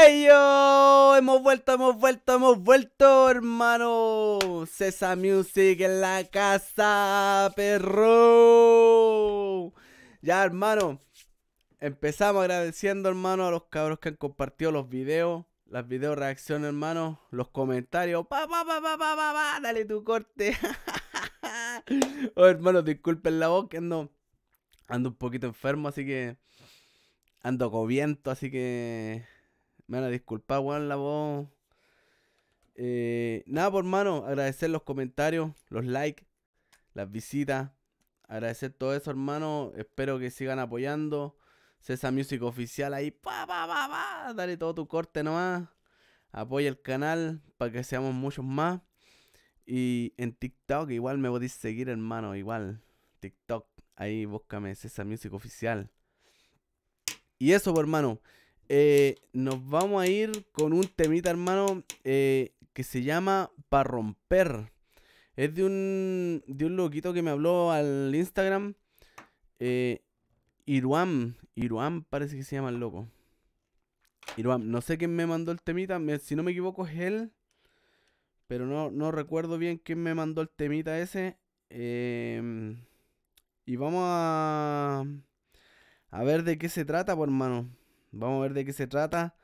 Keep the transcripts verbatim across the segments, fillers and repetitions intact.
¡Ey yo! Hemos vuelto, hemos vuelto, hemos vuelto, hermano. Cesa Music en la casa, perro. Ya, hermano. Empezamos agradeciendo, hermano, a los cabros que han compartido los videos, las video reacciones, hermano, los comentarios. Pa, pa, pa, pa, pa, pa, pa, dale tu corte. Oh, hermano, disculpen la voz que ando, ando un poquito enfermo, así que ando con viento, así que me van a disculpar, weón, la voz. Eh, nada, por hermano, agradecer los comentarios, los likes, las visitas. Agradecer todo eso, hermano. Espero que sigan apoyando. Cesa Music Oficial ahí. Pa, pa, pa, pa. Dale todo tu corte nomás. Apoya el canal para que seamos muchos más. Y en TikTok igual me podéis seguir, hermano. Igual. TikTok. Ahí búscame Cesa Music Oficial. Y eso, pues, hermano. Eh, nos vamos a ir con un temita, hermano. Eh, que se llama Pa' Romper. Es de un, de un loquito que me habló al Instagram. Eh, Iruam. Iruam parece que se llama el loco. Iruam. No sé quién me mandó el temita. Me, si no me equivoco es él. Pero no, no recuerdo bien quién me mandó el temita ese. Eh, y vamos a... A ver de qué se trata, pues, hermano. Vamos a ver de qué se trata.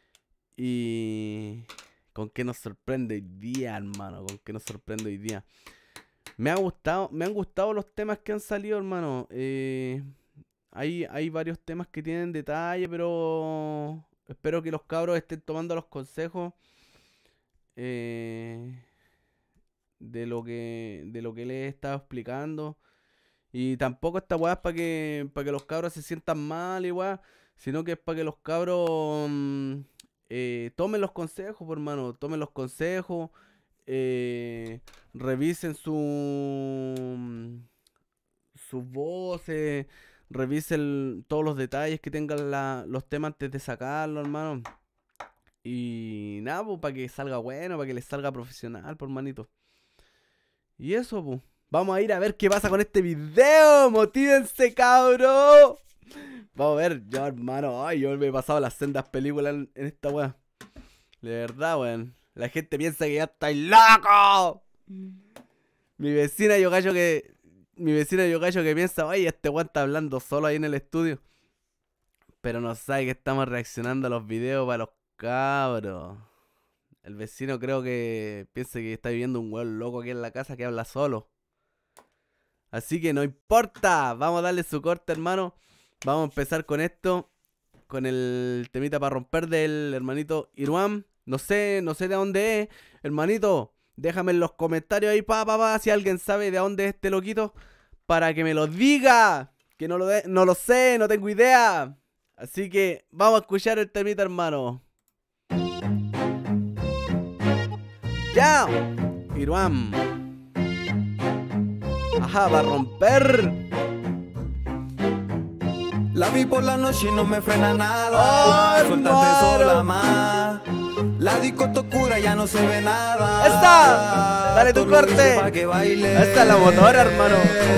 Y... con qué nos sorprende hoy día, hermano. Con qué nos sorprende hoy día. Me ha gustado, me han gustado los temas que han salido, hermano. Eh, hay, hay varios temas que tienen detalle, pero espero que los cabros estén tomando los consejos eh, de lo que de lo que les he estado explicando. Y tampoco esta weá es para que, para que los cabros se sientan mal, igual, sino que es para que los cabros mmm, eh, tomen los consejos, por hermano. Tomen los consejos. Eh, revisen su sus voces, revisen todos los detalles que tengan la, los temas antes de sacarlo, hermano. Y nada, pues, para que salga bueno, para que les salga profesional, por manito. Y eso, pues, vamos a ir a ver qué pasa con este video. Motívense, cabro. Vamos a ver, yo, hermano, ay, yo me he pasado las sendas películas en, en esta weá. De verdad, weón. La gente piensa que ya estoy loco. Mi vecina yo gallo que. Mi vecina yo gallo que piensa, oye, este weón está hablando solo ahí en el estudio. Pero no sabe que estamos reaccionando a los videos para los cabros. El vecino creo que piensa que está viviendo un weón loco aquí en la casa que habla solo. Así que no importa. Vamos a darle su corte, hermano. Vamos a empezar con esto. Con el temita para romper del hermanito Iruam. No sé, no sé de dónde es, hermanito. Déjame en los comentarios ahí, pa, pa, pa, si alguien sabe de dónde es este loquito, para que me lo diga. Que no lo, de, no lo sé, no tengo idea. Así que vamos a escuchar el temita, hermano. ¡Ya! Iruam. Ajá, va a romper. La vi por la noche y no me frena nada. ¡Oh, suéltate sola más. La disco está oscura, ya no se ve nada. ¡Esta! Dale tu corte. Pa' que baile. Esta es la motora, hermano.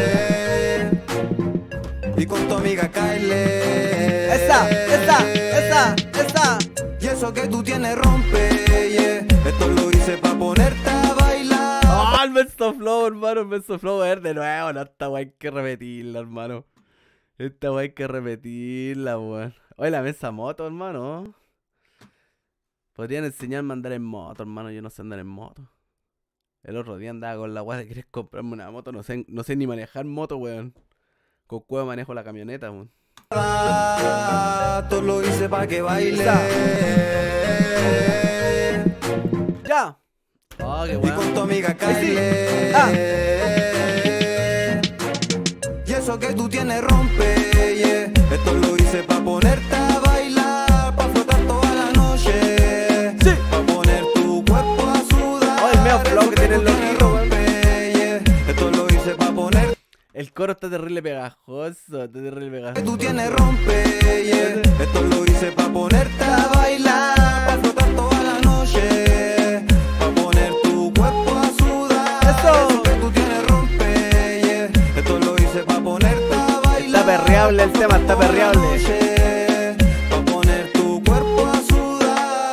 Y con tu amiga Kyle. ¡Esta! ¡Esta! ¡Esta! ¡Esta! Y eso que tú tienes rompe, yeah. Esto lo hice pa' ponerte a bailar. ¡Oh, el Best of Flow, hermano! El Best of Flow, a ver de nuevo. No, esta wey hay que repetirla, hermano. Esta wey hay que repetirla, weón. Oye, la mesa moto, hermano. Podrían enseñarme a andar en moto, hermano. Yo no sé andar en moto. El otro día andaba con la weá de querer comprarme una moto. No sé, no sé ni manejar moto, weón. Con cueva manejo la camioneta, weón. Todo lo hice pa' que baile. ¡Ya! Oh, qué Y weón. con tu amiga Kyle. Sí. Ah. Y eso que tú tienes rompe, yeah. Esto lo hice pa' ponerte a bailar, pa' flotar toda la noche. Sí. Pa' poner tu cuerpo a sudar. Oh, el medio flow que tiene el Esto tú tienes loquito, rompe, yeah. Esto lo hice pa' poner. El coro está terrible pegajoso. Está terrible Que pegajoso. tú tienes rompe, yeah. Esto lo hice pa' ponerte a bailar, pa' flotar toda la noche. Pa' poner tu cuerpo a sudar. Eso. Eso que tú tienes rompe, yeah. Esto lo hice pa' ponerte a bailar. Está perreable el tema, está perreable. Pa' poner tu cuerpo a sudar.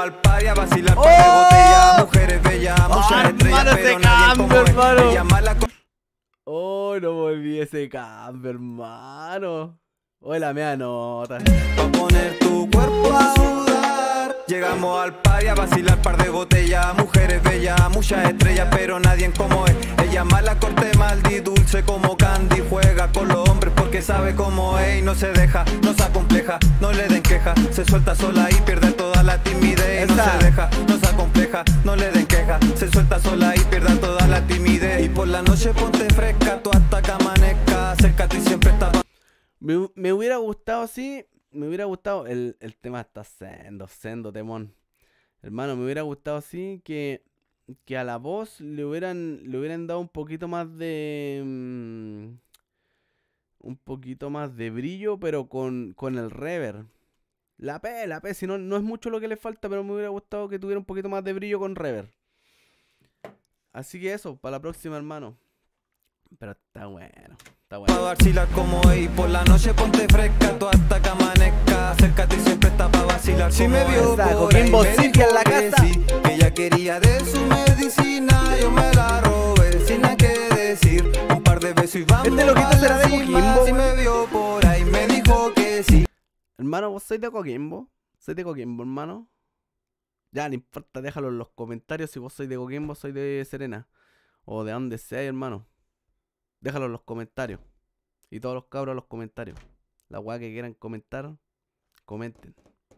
al party a vacilar par de botellas, mujeres bellas, muchas estrellas, pero nadie como es. Ella mala con... Oh, no volví ese cambio, hermano. Oh, la mea nota. Pa' poner tu cuerpo a sudar. Llegamos al party a vacilar par de botellas, mujeres bellas, muchas estrellas, pero nadie como es. Ella mala corte maldi, dulce como candy, juega con los hombres porque sabe cómo es y no se deja, no se acompleja, no le den queja, se suelta sola y pierde toda la timidez. Y no se deja, no se acompleja, no le den queja, se suelta sola y pierde toda la timidez. Y por la noche ponte fresca, tú hasta que amanezca, acércate y siempre está. Me, me hubiera gustado, sí, me hubiera gustado, el, el tema está sendo, sendo temón. Hermano, me hubiera gustado, sí, que, que a la voz le hubieran, le hubieran dado un poquito más de... Um, un poquito más de brillo, pero con, con el reverb. La P, la P, si no, no es mucho lo que le falta, pero me hubiera gustado que tuviera un poquito más de brillo con reverb. Así que eso, para la próxima, hermano. Pero está bueno. Está bueno. Pa' vacilar como es y por la noche ponte fresca, tú hasta que amanezca, acércate y siempre está pa' vacilar. Si me vio por ahí me dijo en la que casa. sí, que ella quería de su medicina, yo me la robé sin nada que decir, un par de besos y vamos Este loquito pa' será la de cima. Coquimbo, Si me vio por ahí me dijo que sí. Hermano, vos sois de Coquimbo. Soy de Coquimbo, hermano. Ya, no importa, déjalo en los comentarios si vos sois de Coquimbo, soy de Serena. O de donde sea, hermano. Déjalo en los comentarios. Y todos los cabros en los comentarios. La weá que quieran comentar, comenten.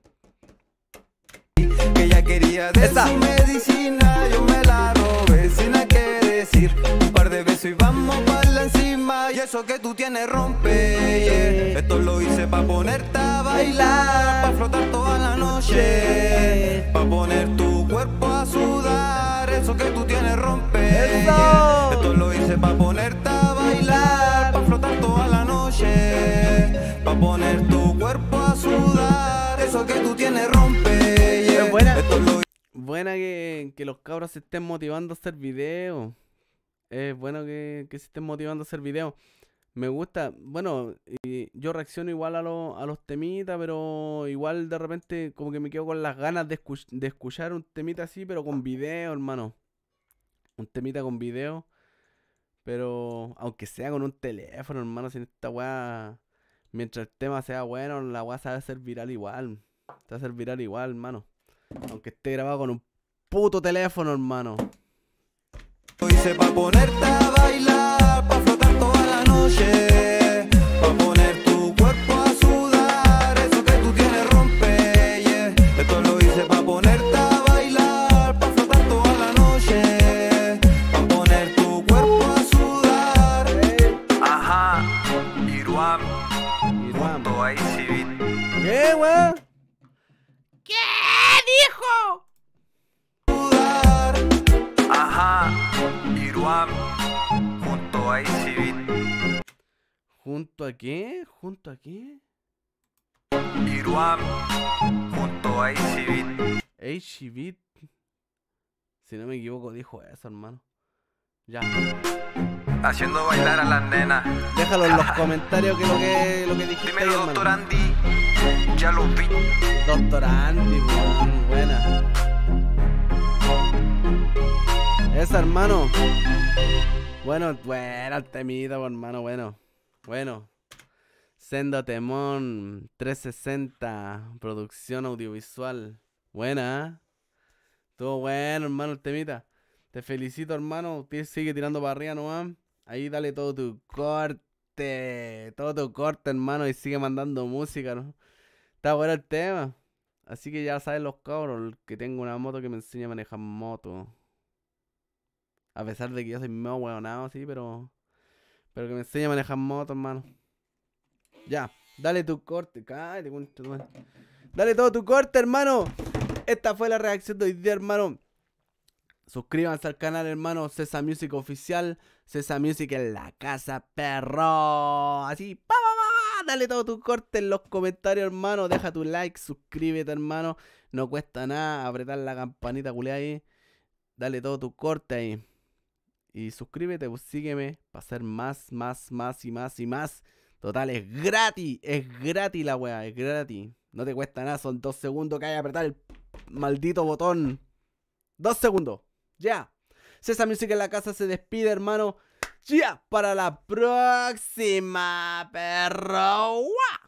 Que ella quería de Esa. su medicina, yo me la robé sin nada que decir, un par de besos y vamos para encima. Y eso que tú tienes rompe, yeah. Esto lo hice pa' ponerte a bailar, pa' flotar toda la noche, pa' poner tu cuerpo a sudar. Eso que tú tienes rompe, yeah. Esto lo hice pa' ponerte a bailar, pa' flotar toda la noche, pa' poner tu cuerpo a sudar. Eso que tú tienes rompe, yeah. Buena, Esto lo buena que, que los cabros se estén motivando a hacer videos. Es bueno que, que se estén motivando a hacer videos. Me gusta, bueno, y yo reacciono igual a, lo, a los temitas, pero igual de repente como que me quedo con las ganas de, escu de escuchar un temita así, pero con video, hermano. Un temita con video, pero aunque sea con un teléfono, hermano, sin esta weá, mientras el tema sea bueno, la weá se va a hacer viral igual. Se va a hacer viral igual, hermano. Aunque esté grabado con un puto teléfono, hermano. Lo hice pa' ponerte a bailar, pa' flotar toda la noche, pa' poner tu cuerpo a sudar. Eso que tú tienes rompe, yeah. Esto lo hice pa' ponerte a bailar, pa' flotar toda la noche, pa' poner tu cuerpo a sudar. Ajá, Iruam, Iruam. junto a Easy Beat. ¿Qué, weá? Sudar. Ajá, Iruam, junto a Easy Beat. ¿Junto a qué? ¿Junto a qué? Iruam, junto a Easy Beat. H Beat. Si no me equivoco, dijo eso, hermano. Ya. Haciendo bailar a las nenas. Déjalo en los comentarios que lo que, lo que dijiste ahí, Dímelo, hermano. doctor Andy. Ya lo vi. Doctor Andy, weón, buena. Esa, hermano. Bueno, bueno, el temita, hermano, bueno. Bueno. Sendo Temón trescientos sesenta, producción audiovisual. Buena, ¿eh? Estuvo bueno, hermano, el temita. Te felicito, hermano. Usted sigue tirando para arriba nomás. Ahí dale todo tu corte. Todo tu corte, hermano. Y sigue mandando música, ¿no? Está bueno el tema. Así que ya saben los cabros que tengo una moto que me enseña a manejar moto. A pesar de que yo soy medio hueonado, sí, pero... Pero que me enseña a manejar moto, hermano. Ya, dale tu corte. Cállate, concha tu madre. Dale todo tu corte, hermano. Esta fue la reacción de hoy día, hermano. Suscríbanse al canal, hermano. Cesa Music Oficial. Cesa Music en la casa, perro. Así, pa, pa, pa. Dale todo tu corte en los comentarios, hermano. Deja tu like, suscríbete, hermano. No cuesta nada apretar la campanita, culé ahí. Dale todo tu corte ahí. Y suscríbete, pues sígueme para hacer más, más, más y más y más. Total, es gratis. Es gratis la weá, es gratis. No te cuesta nada, son dos segundos que hay que apretar el maldito botón. Dos segundos. Ya. César Music en la casa se despide, hermano. Ya. Para la próxima, perro. ¡Guau!